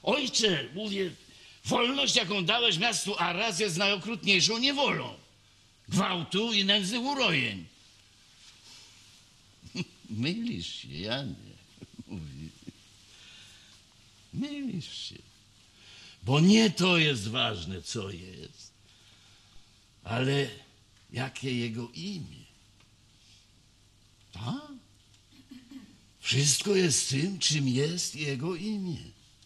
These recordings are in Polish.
Ojcze, mówię, wolność, jaką dałeś miastu Arras, jest najokrutniejszą niewolą. Gwałtu i nędzy urojeń. Mylisz się, Janie, mówi. Mylisz się. Bo nie to jest ważne, co jest, ale jakie jego imię. Tak? Wszystko jest tym, czym jest jego imię.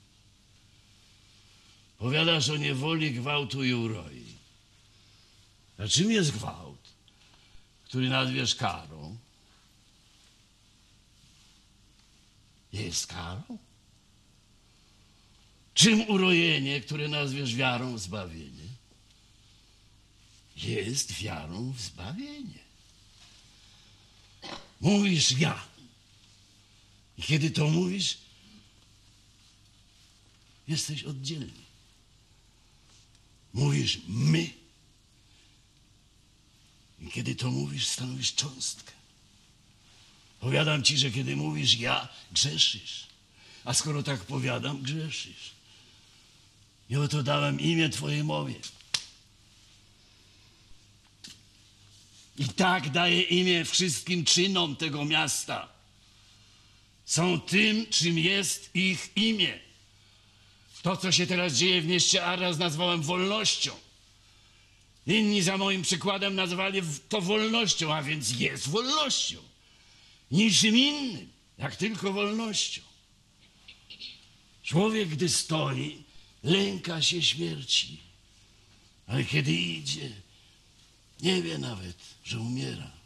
Powiadasz o niewoli, gwałtu i uroi. A czym jest gwałt, który nazwiesz karą? Jest karą? Czym urojenie, które nazwiesz wiarą w zbawienie? Jest wiarą w zbawienie. Mówisz ja. I kiedy to mówisz, jesteś oddzielny. Mówisz my. I kiedy to mówisz, stanowisz cząstkę. Powiadam ci, że kiedy mówisz ja, grzeszysz. A skoro tak powiadam, grzeszysz. I oto dałem imię twojej mowie. I tak daję imię wszystkim czynom tego miasta. Są tym, czym jest ich imię. To, co się teraz dzieje w mieście Arras, nazwałem wolnością. Inni za moim przykładem nazwali to wolnością, a więc jest wolnością. Niczym innym, jak tylko wolnością. Człowiek, gdy stoi, lęka się śmierci, ale kiedy idzie, nie wie nawet, że umiera.